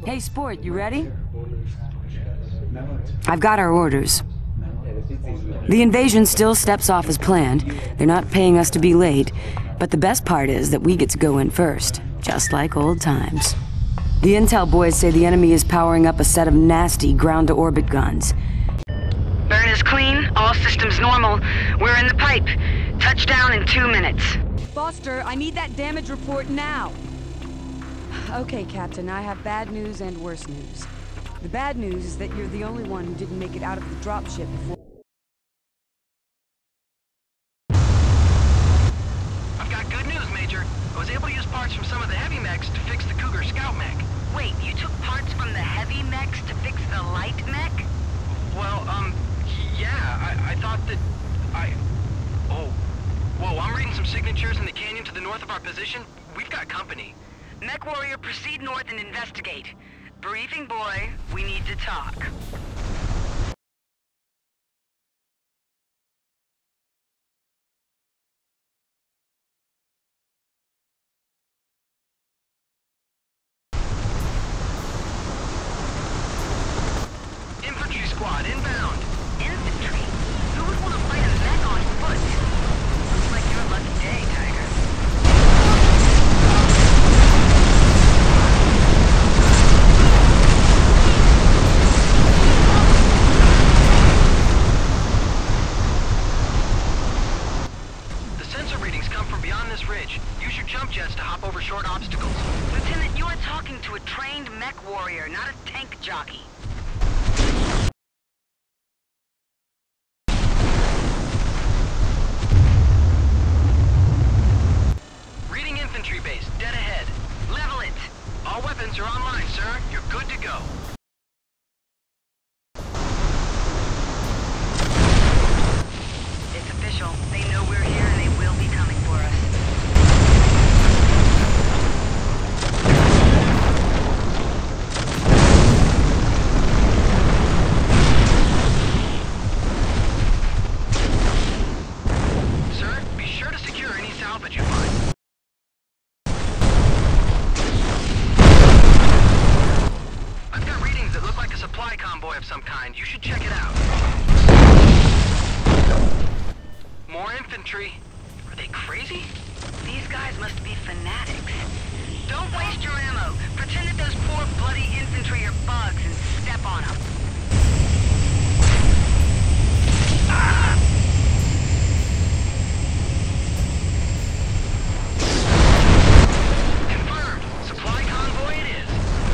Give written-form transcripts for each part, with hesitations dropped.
Hey, Sport, you ready? I've got our orders. The invasion still steps off as planned. They're not paying us to be late, but the best part is that we get to go in first, just like old times. The intel boys say the enemy is powering up a set of nasty ground-to-orbit guns. Burn is clean, all systems normal. We're in the pipe. Touchdown in 2 minutes. Foster, I need that damage report now. Okay, Captain, I have bad news and worse news. The bad news is that you're the only one who didn't make it out of the dropship before. I've got good news, Major. I was able to use parts from some of the heavy mechs to fix the Cougar Scout mech. Wait, you took parts from the heavy mechs to fix the light mech? Well, yeah, I thought that Oh. Whoa, I'm reading some signatures in the canyon to the north of our position. We've got company. Mech Warrior, proceed north and investigate. Briefing boy, we need to talk. Infantry squad inbound. Infantry? Who would want to fight a mech on foot? Looks like your lucky day, Tiger. The sensor readings come from beyond this ridge. Use your jump jets to hop over short obstacles. Lieutenant, you are talking to a trained mech warrior, not a tank jockey. Reading infantry base, dead ahead. Level it! All weapons are online, sir. You're good to go. It's official. They know we're here and they will be coming for us. Sir, be sure to secure any salvage you find. I've got readings that look like a supply convoy of some kind. You should check it out. More infantry. Are they crazy? These guys must be fanatics. Don't waste your ammo. Pretend that those poor bloody infantry are bugs and step on them. Confirmed. Supply convoy it is.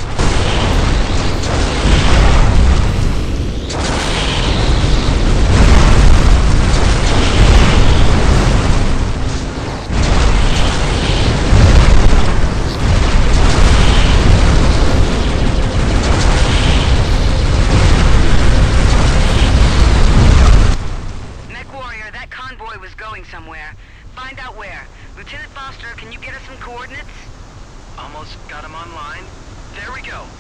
Mech Warrior, that convoy was going somewhere. Find out where. Lieutenant Foster, can you get us some coordinates? Almost got him online. There we go.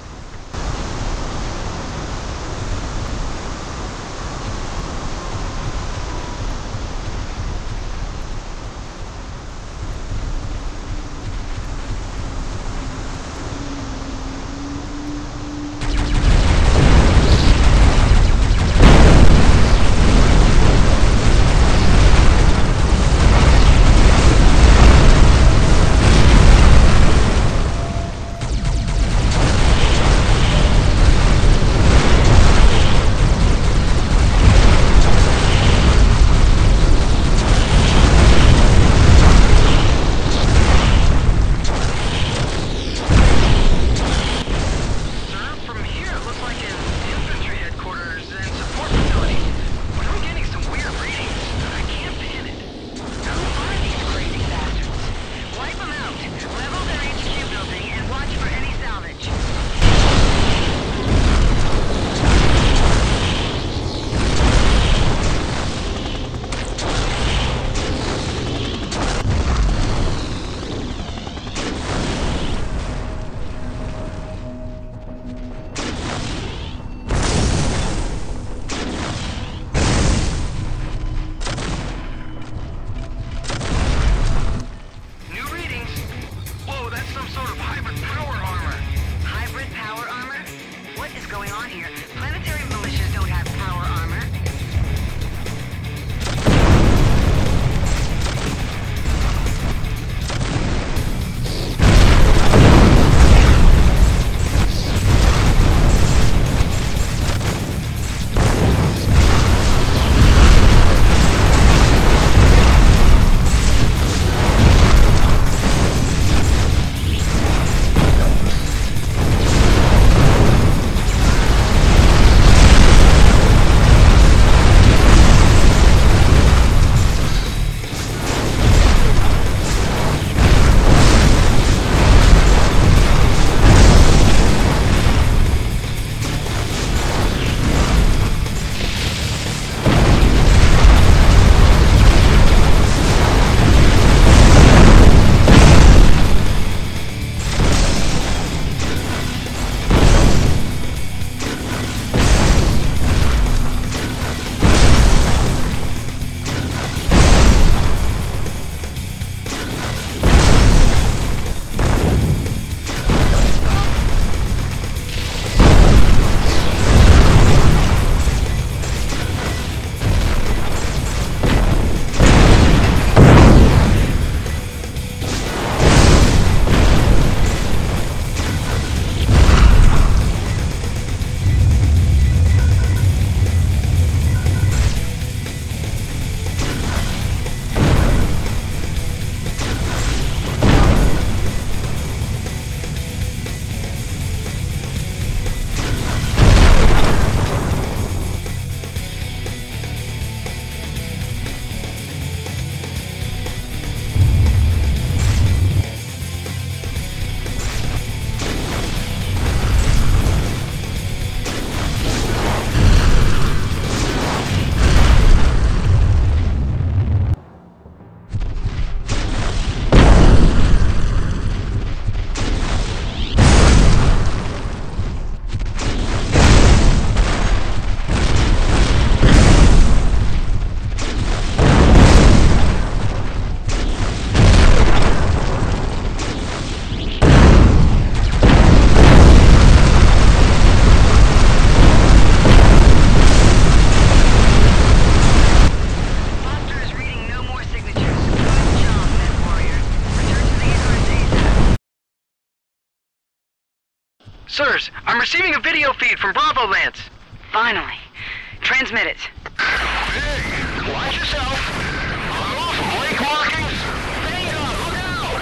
Sirs, I'm receiving a video feed from Bravo Lance. Finally. Transmit it. Hey, watch yourself. Move, lake markings. Hang on, look out!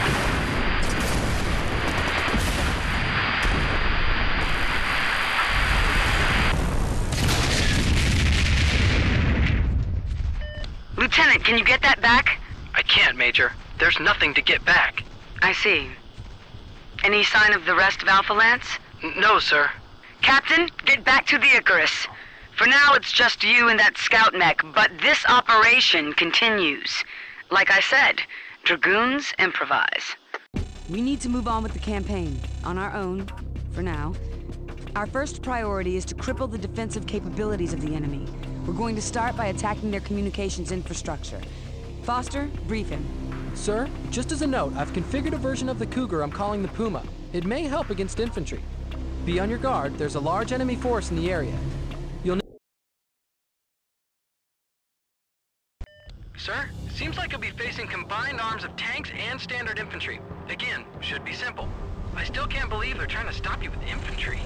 Lieutenant, can you get that back? I can't, Major. There's nothing to get back. I see. Any sign of the rest of Alpha Lance? No, sir. Captain, get back to the Icarus. For now, it's just you and that scout mech, but this operation continues. Like I said, Dragoons improvise. We need to move on with the campaign, on our own, for now. Our first priority is to cripple the defensive capabilities of the enemy. We're going to start by attacking their communications infrastructure. Foster, brief him. Sir, just as a note, I've configured a version of the Cougar I'm calling the Puma. It may help against infantry. Be on your guard, there's a large enemy force in the area. You'll need... Sir, seems like you'll be facing combined arms of tanks and standard infantry. Again, should be simple. I still can't believe they're trying to stop you with infantry.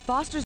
Foster's